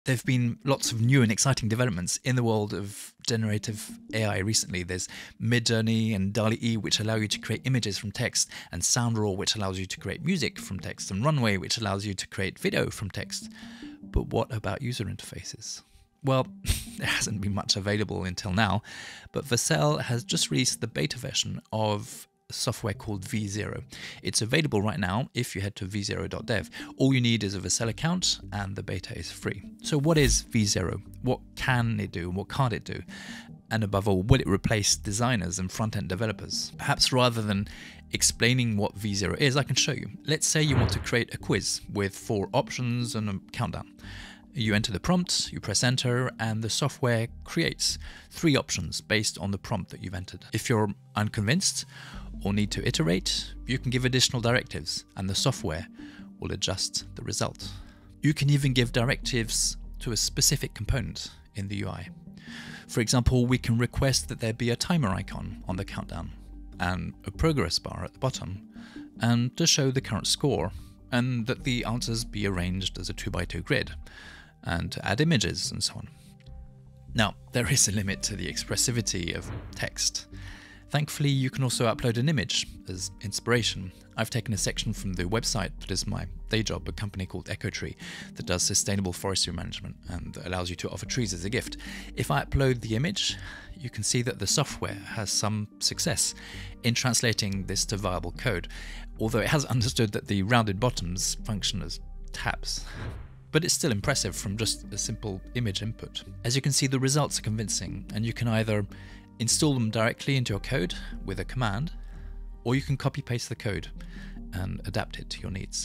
There have been lots of new and exciting developments in the world of generative AI recently. There's Midjourney and DALL-E, which allow you to create images from text, and SoundRaw, which allows you to create music from text, and Runway, which allows you to create video from text. But what about user interfaces? Well, there hasn't been much available until now, but Vercel has just released the beta version of software called V0. It's available right now if you head to v0.dev. All you need is a Vercel account and the beta is free. So what is V0? What can it do? What can't it do? And above all, will it replace designers and front-end developers? Perhaps rather than explaining what V0 is, I can show you. Let's say you want to create a quiz with 4 options and a countdown. You enter the prompt, you press enter, and the software creates 3 options based on the prompt that you've entered. If you're unconvinced or need to iterate, you can give additional directives and the software will adjust the result. You can even give directives to a specific component in the UI. For example, we can request that there be a timer icon on the countdown and a progress bar at the bottom, and to show the current score, and that the answers be arranged as a 2x2 grid, and to add images and so on. Now, there is a limit to the expressivity of text. Thankfully, you can also upload an image as inspiration. I've taken a section from the website that is my day job, a company called EcoTree that does sustainable forestry management and allows you to offer trees as a gift. If I upload the image, you can see that the software has some success in translating this to viable code, although it has understood that the rounded bottoms function as tabs. But it's still impressive from just a simple image input. As you can see, the results are convincing, and you can either install them directly into your code with a command, or you can copy-paste the code and adapt it to your needs.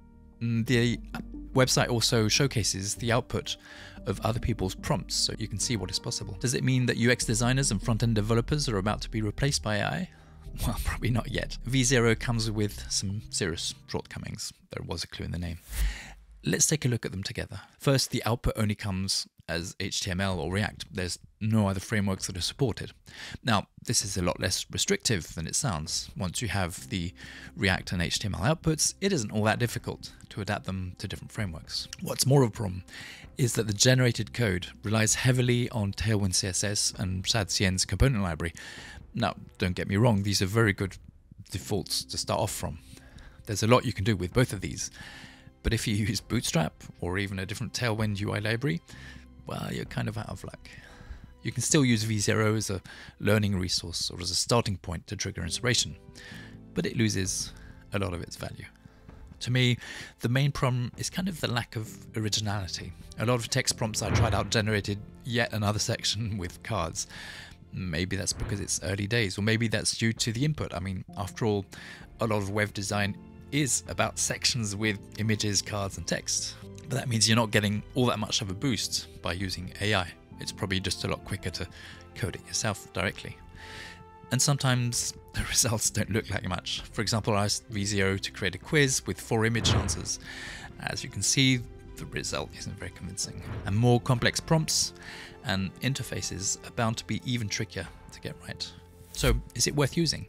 The website also showcases the output of other people's prompts, so you can see what is possible. Does it mean that UX designers and front-end developers are about to be replaced by AI? Well, probably not yet. V0 comes with some serious shortcomings. There was a clue in the name. Let's take a look at them together. First, the output only comes as HTML or React. There's no other frameworks that are supported. Now, this is a lot less restrictive than it sounds. Once you have the React and HTML outputs, it isn't all that difficult to adapt them to different frameworks. What's more of a problem is that the generated code relies heavily on Tailwind CSS and Shadcn's component library. Now, don't get me wrong, these are very good defaults to start off from. There's a lot you can do with both of these. But if you use Bootstrap or even a different Tailwind UI library, well, you're kind of out of luck. You can still use V0 as a learning resource or as a starting point to trigger inspiration, but it loses a lot of its value. To me, the main problem is kind of the lack of originality. A lot of text prompts I tried out generated yet another section with cards. Maybe that's because it's early days, or maybe that's due to the input. I mean, after all, a lot of web design is about sections with images, cards, and text. But that means you're not getting all that much of a boost by using AI. It's probably just a lot quicker to code it yourself directly. And sometimes the results don't look like much. For example, I asked V0 to create a quiz with 4 image answers. As you can see, the result isn't very convincing. And more complex prompts and interfaces are bound to be even trickier to get right. So is it worth using?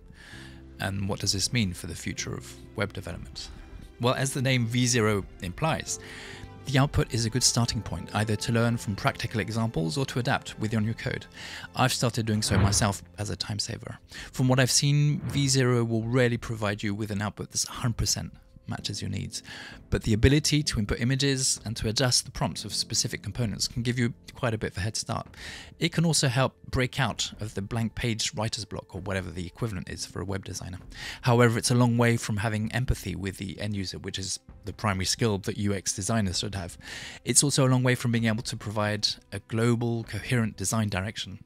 And what does this mean for the future of web development? Well, as the name V0 implies, the output is a good starting point, either to learn from practical examples or to adapt with your new code. I've started doing so myself as a time saver. From what I've seen, V0 will rarely provide you with an output that's 100% matches your needs, but the ability to input images and to adjust the prompts of specific components can give you quite a bit of a head start. It can also help break out of the blank page writer's block, or whatever the equivalent is for a web designer. However, it's a long way from having empathy with the end user, which is the primary skill that UX designers should have. It's also a long way from being able to provide a global, coherent design direction.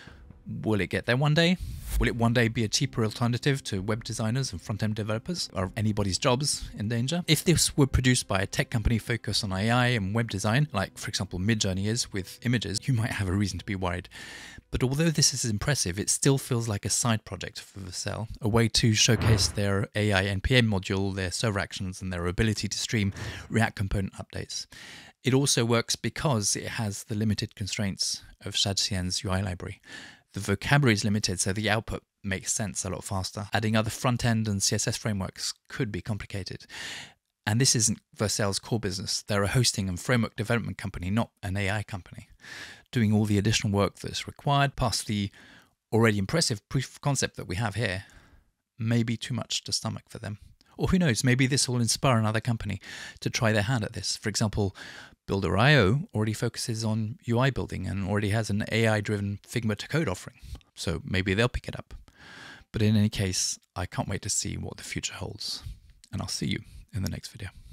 Will it get there one day? Will it one day be a cheaper alternative to web designers and front-end developers? Are anybody's jobs in danger? If this were produced by a tech company focused on AI and web design, like for example Midjourney is with images, you might have a reason to be worried. But although this is impressive, it still feels like a side project for Vercel, a way to showcase their AI NPM module, their server actions, and their ability to stream React component updates. It also works because it has the limited constraints of Shadcn's UI library. The vocabulary is limited, so the output makes sense a lot faster. Adding other front-end and CSS frameworks could be complicated. And this isn't Vercel's core business. They're a hosting and framework development company, not an AI company. Doing all the additional work that's required past the already impressive proof of concept that we have here may be too much to stomach for them. Or who knows, maybe this will inspire another company to try their hand at this. For example, Builder.io already focuses on UI building and already has an AI-driven Figma to code offering. So maybe they'll pick it up. But in any case, I can't wait to see what the future holds. And I'll see you in the next video.